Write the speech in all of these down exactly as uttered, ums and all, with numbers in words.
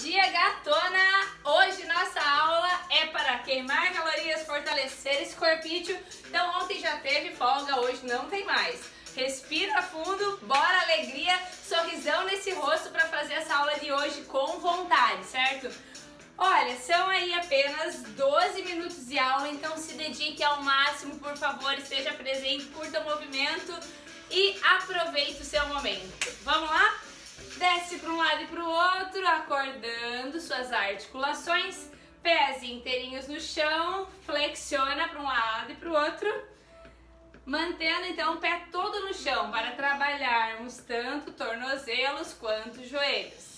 dia, gatona! Hoje nossa aula é para queimar calorias, fortalecer esse corpício. Então ontem já teve folga, hoje não tem mais. Respira fundo, bora alegria, sorrisão nesse rosto para fazer essa aula de hoje com vontade, certo? Olha, são aí apenas doze minutos de aula, então se dedique ao máximo, por favor, esteja presente, curta o movimento e aproveite o seu momento. Vamos lá? Desce para um lado e para o outro, acordando suas articulações, pés inteirinhos no chão, flexiona para um lado e para o outro, mantendo então o pé todo no chão para trabalharmos tanto tornozelos quanto joelhos.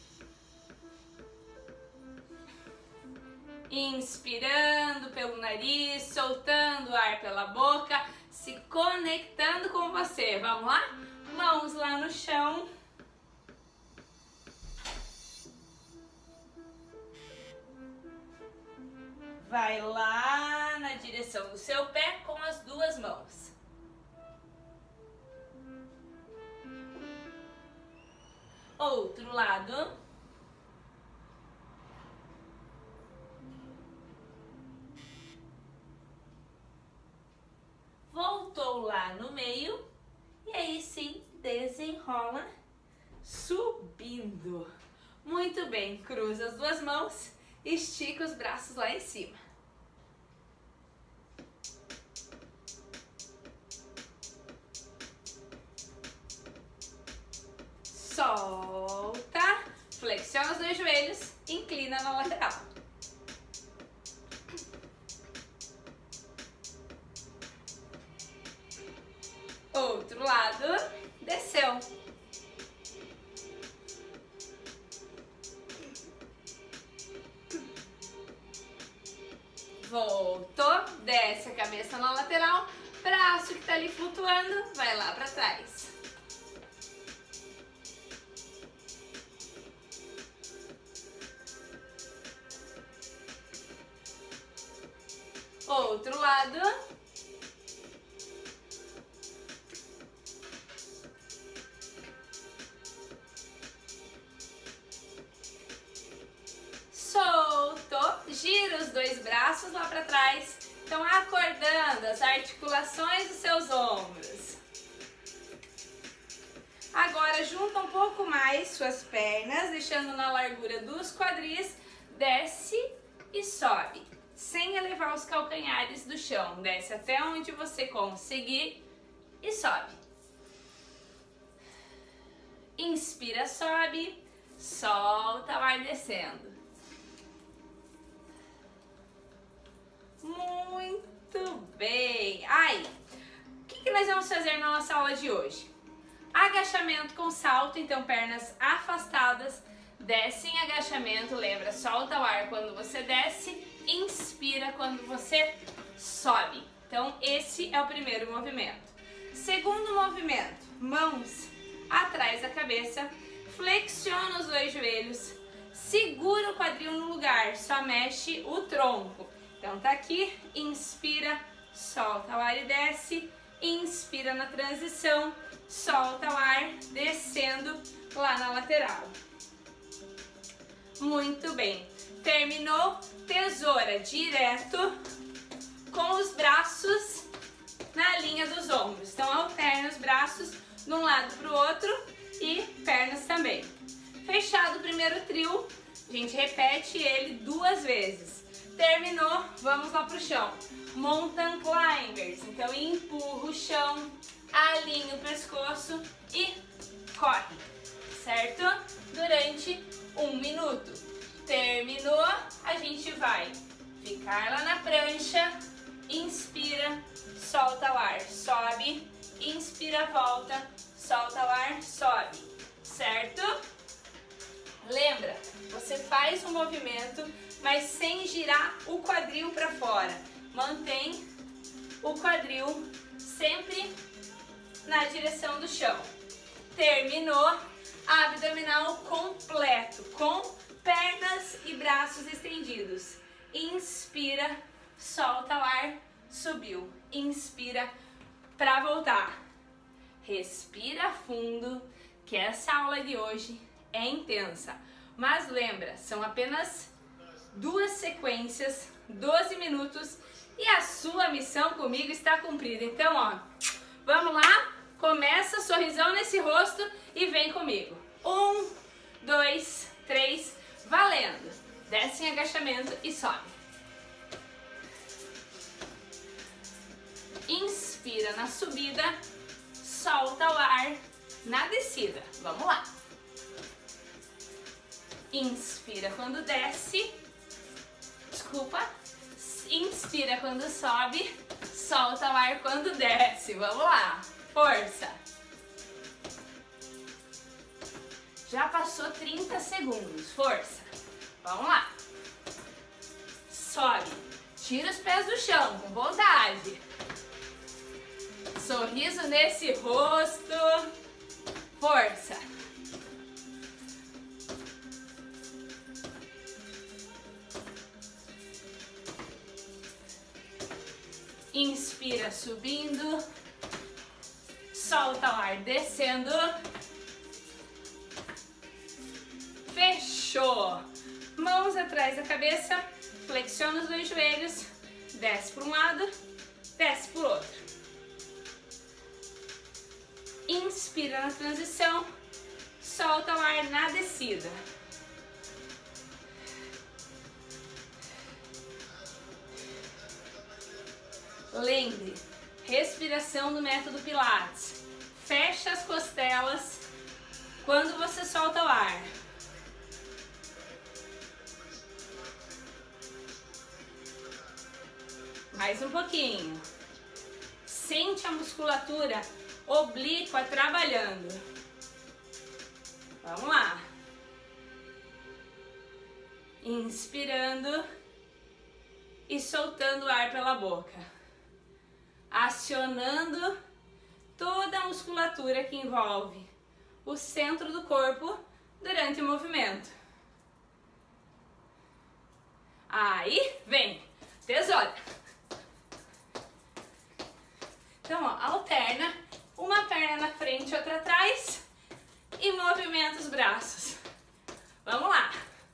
Inspirando pelo nariz, soltando o ar pela boca, se conectando com você. Vamos lá? Mãos lá no chão. Vai lá na direção do seu pé com as duas mãos. Outro lado. Voltou lá no meio. E aí sim, desenrola, subindo. Muito bem, cruza as duas mãos. Estica os braços lá em cima. Solta. Flexiona os dois joelhos. Inclina na lateral. Outro lado. Desceu. Voltou, desce a cabeça na lateral, braço que tá ali flutuando, vai lá pra trás. Outro lado. Gira os dois braços lá para trás, então acordando as articulações dos seus ombros. Agora junta um pouco mais suas pernas, deixando na largura dos quadris, desce e sobe, sem elevar os calcanhares do chão, desce até onde você conseguir e sobe. Inspira, sobe, solta, vai descendo. Muito bem! Aí, o que, que nós vamos fazer na nossa aula de hoje? Agachamento com salto, então pernas afastadas, desce em agachamento, lembra, solta o ar quando você desce, inspira quando você sobe. Então esse é o primeiro movimento. Segundo movimento, mãos atrás da cabeça, flexiona os dois joelhos, segura o quadril no lugar, só mexe o tronco. Então tá aqui, inspira, solta o ar e desce, inspira na transição, solta o ar, descendo lá na lateral. Muito bem, terminou, tesoura direto com os braços na linha dos ombros. Então alterna os braços de um lado para o outro e pernas também. Fechado o primeiro trio, a gente repete ele duas vezes. Terminou, vamos lá pro chão. Mountain Climbers. Então empurra o chão, alinha o pescoço e corre, certo? Durante um minuto. Terminou, a gente vai ficar lá na prancha, inspira, solta o ar, sobe, inspira, volta, solta o ar, sobe, certo? Lembra, você faz um movimento, mas sem girar o quadril para fora. Mantém o quadril sempre na direção do chão. Terminou, abdominal completo, com pernas e braços estendidos. Inspira, solta o ar, subiu. Inspira para voltar. Respira fundo, que essa aula de hoje é intensa. Mas lembra, são apenas duas sequências, doze minutos, e a sua missão comigo está cumprida. Então, ó, vamos lá, começa sorrisão nesse rosto e vem comigo. Um, dois, três, valendo. Desce em agachamento e sobe. Inspira na subida, solta o ar na descida. Vamos lá. Inspira quando desce, desculpa, inspira quando sobe, solta o ar quando desce. Vamos lá, força. Já passou trinta segundos, força. Vamos lá. Sobe, tira os pés do chão, com vontade. Sorriso nesse rosto, força. Inspira subindo, solta o ar descendo, fechou. Mãos atrás da cabeça, flexiona os dois joelhos, desce para um lado, desce para o outro. Inspira na transição, solta o ar na descida. Lembre, respiração do método Pilates. Fecha as costelas quando você solta o ar. Mais um pouquinho. Sente a musculatura oblíqua trabalhando. Vamos lá. Inspirando e soltando o ar pela boca. Acionando toda a musculatura que envolve o centro do corpo durante o movimento. Aí, vem, tesoura. Então, ó, alterna, uma perna na frente, outra atrás e movimenta os braços. Vamos lá.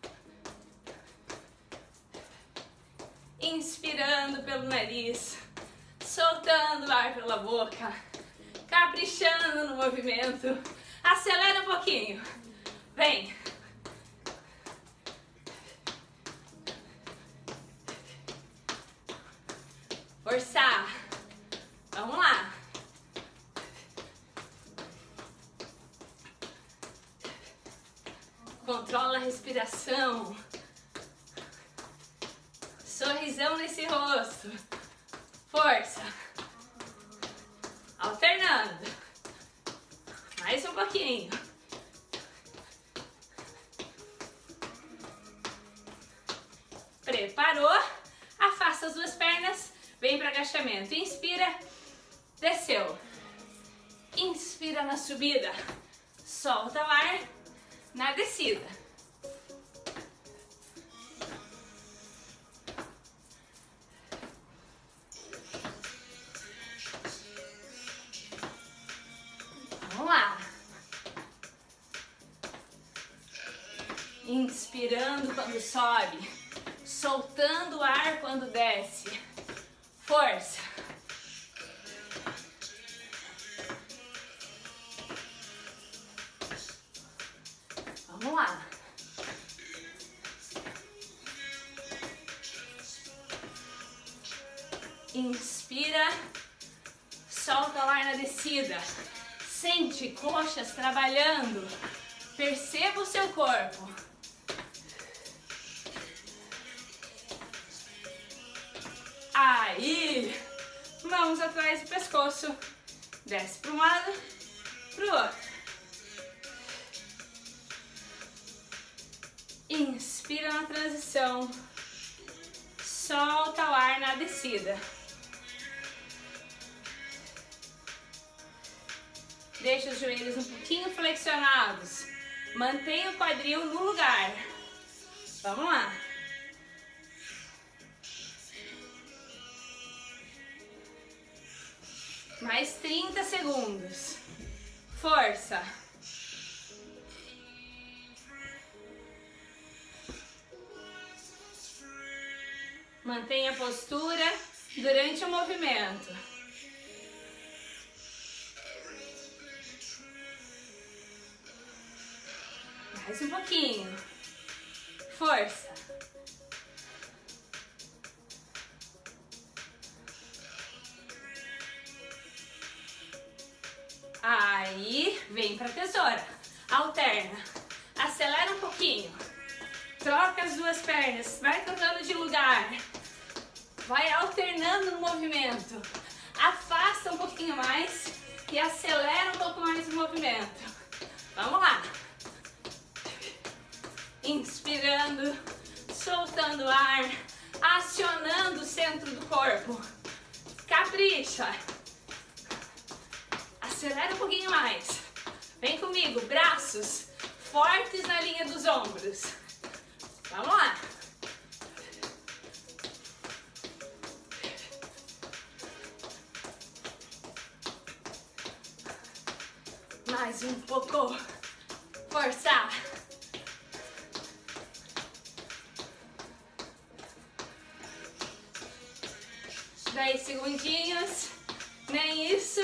Inspirando pelo nariz, soltando o ar pela boca, caprichando no movimento. Acelera um pouquinho. Vem. Forçar. Vamos lá. Controla a respiração. Sorrisão nesse rosto. Força. Alternando. Mais um pouquinho. Preparou? Afasta as duas pernas. Vem para agachamento. Inspira. Desceu. Inspira na subida. Solta o ar na descida. Vamos lá. Inspirando quando sobe, soltando o ar quando desce. Força. Vamos lá. Inspira, solta o ar na descida. Sente coxas trabalhando. Perceba o seu corpo. Aí, mãos atrás do pescoço. Desce para um lado, para o outro. Inspira na transição. Solta o ar na descida. Deixa os joelhos um pouquinho flexionados. Mantenha o quadril no lugar. Vamos lá. Mais trinta segundos. Força. Mantenha a postura durante o movimento. Mais um pouquinho. Força. Aí, vem pra tesoura. Alterna. Acelera um pouquinho. Troca as duas pernas. Vai trocando de lugar. Vai alternando no movimento. Afasta um pouquinho mais e acelera um pouco mais o movimento. Vamos lá. Inspirando, soltando o ar, acionando o centro do corpo. Capricha. Acelera um pouquinho mais. Vem comigo, braços fortes na linha dos ombros. Vamos lá. Mais um pouco. Força. Dez segundinhos. Nem isso.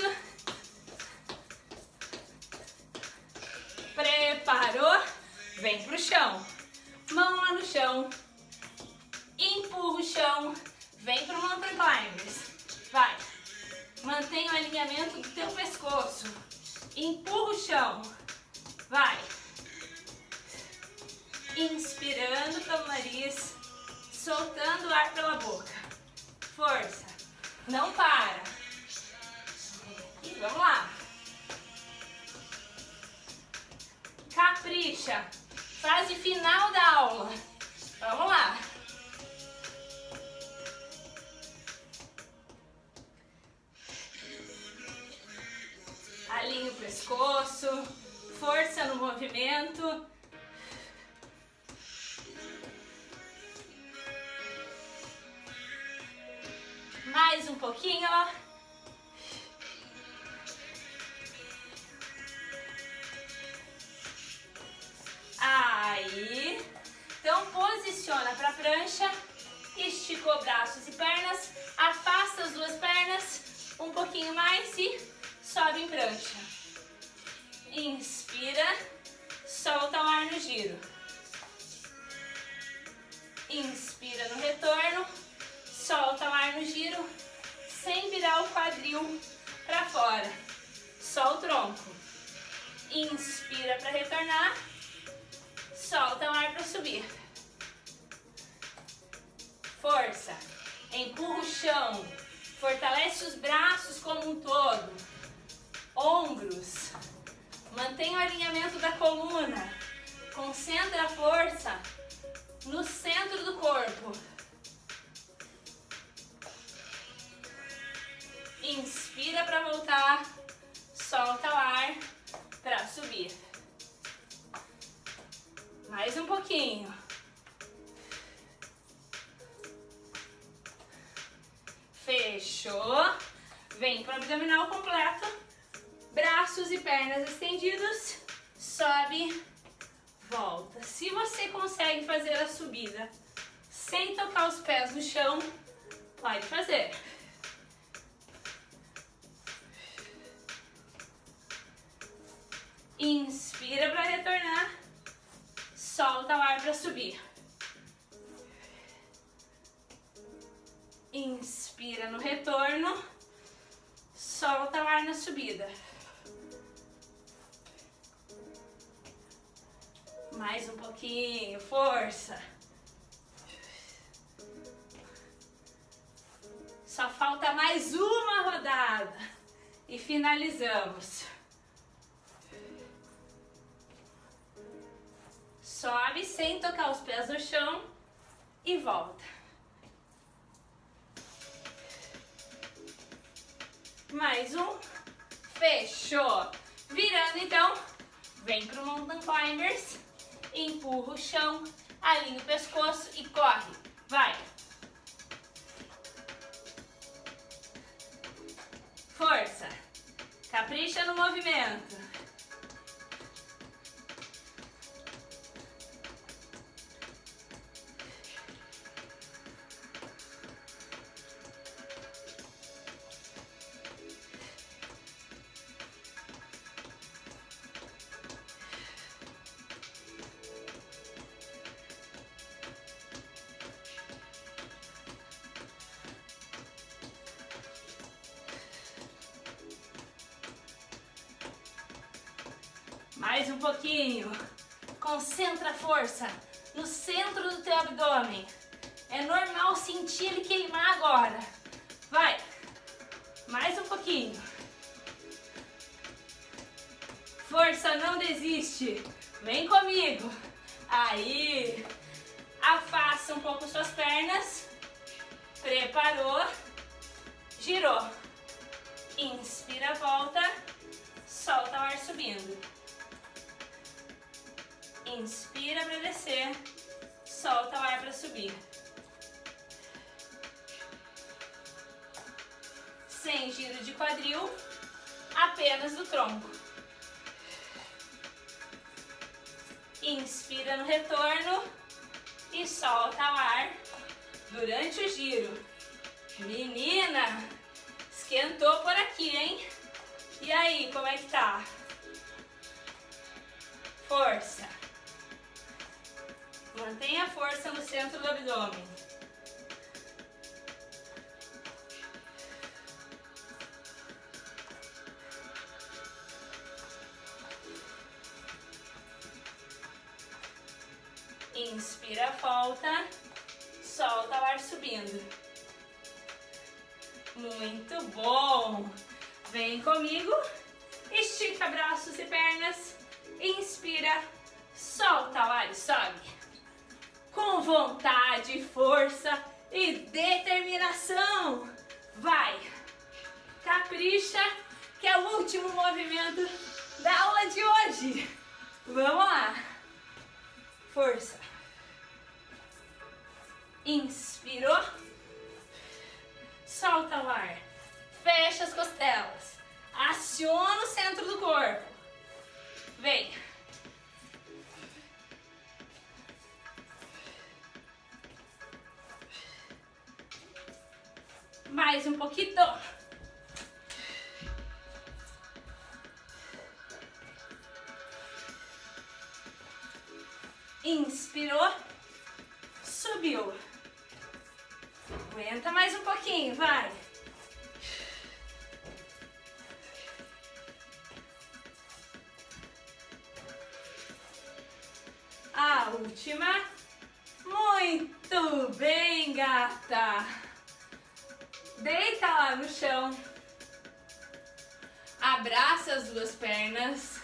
Preparou? Vem pro chão. Mão lá no chão. Empurra o chão. Vem pro mountain climbers. Vai. Mantenha o alinhamento do teu pescoço. Empurra o chão. Vai. Inspirando pelo nariz. Soltando o ar pela boca. Força. Não para. E vamos lá. Capricha. Fase final da aula. Vamos lá. Alinha o pescoço. Força no movimento. Mais um pouquinho, ó. Aí. Então, posiciona para a prancha. Esticou braços e pernas. Afasta as duas pernas. Um pouquinho mais e sobe em prancha. Inspira. Solta o ar no giro. Inspira no retorno. Solta o ar no giro, sem virar o quadril para fora. Só o tronco. Inspira para retornar. Solta o ar para subir. Força. Empurra o chão. Fortalece os braços como um todo. Ombros. Mantenha o alinhamento da coluna. Concentra a força no centro do corpo. Inspira para voltar, solta o ar para subir. Mais um pouquinho. Fechou. Vem para o abdominal completo. Braços e pernas estendidos. Sobe, volta. Se você consegue fazer a subida sem tocar os pés no chão, pode fazer. Inspira para retornar, solta o ar para subir. Inspira no retorno, solta o ar na subida. Mais um pouquinho, força. Só falta mais uma rodada e finalizamos. Sobe sem tocar os pés no chão e volta. Mais um. Fechou. Virando então, vem pro mountain climbers. Empurra o chão, alinha o pescoço e corre. Vai. Força. Capricha no movimento. Mais um pouquinho. Concentra a força no centro do teu abdômen. É normal sentir ele queimar agora. Vai. Mais um pouquinho. Força, não desiste. Vem comigo. Aí. Afasta um pouco suas pernas. Preparou. Girou. Inspira, volta. Solta o ar subindo. Inspira para descer. Solta o ar para subir. Sem giro de quadril, apenas do tronco. Inspira no retorno e solta o ar durante o giro. Menina, esquentou por aqui, hein? E aí, como é que tá? Força. Mantenha a força no centro do abdômen. Inspira, volta, solta o ar subindo. Muito bom! Vem comigo, estica braços e pernas, inspira, solta o ar e sobe. Com vontade, força e determinação. Vai! Capricha, que é o último movimento da aula de hoje. Vamos lá! Força. Inspirou. Solta o ar. Fecha as costelas. Aciona o centro do corpo. Vem. Mais um pouquinho. Inspirou, subiu. Aguenta mais um pouquinho, vai. A última. Muito bem, gata. Deita lá no chão. Abraça as duas pernas.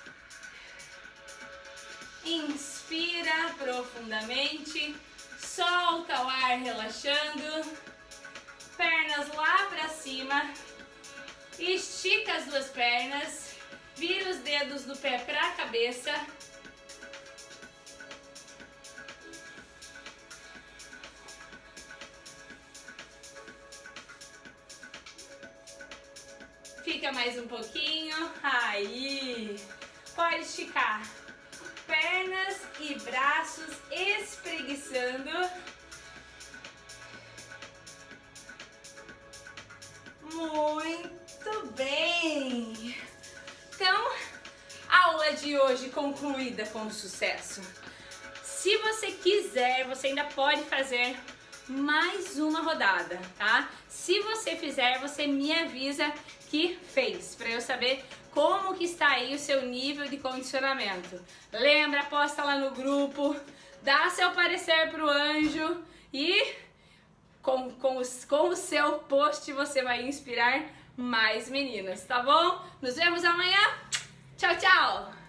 Inspira profundamente, solta o ar relaxando, pernas lá pra cima, estica as duas pernas, vira os dedos do pé pra cabeça. Fica mais um pouquinho, aí, pode esticar. Pernas e braços espreguiçando. Muito bem! Então, aula de hoje concluída com sucesso. Se você quiser, você ainda pode fazer mais uma rodada, tá? Se você fizer, você me avisa que fez, para eu saber como que está aí o seu nível de condicionamento. Lembra, posta lá no grupo, dá seu parecer pro anjo e com, com, os, com o seu post você vai inspirar mais meninas, tá bom? Nos vemos amanhã. Tchau, tchau!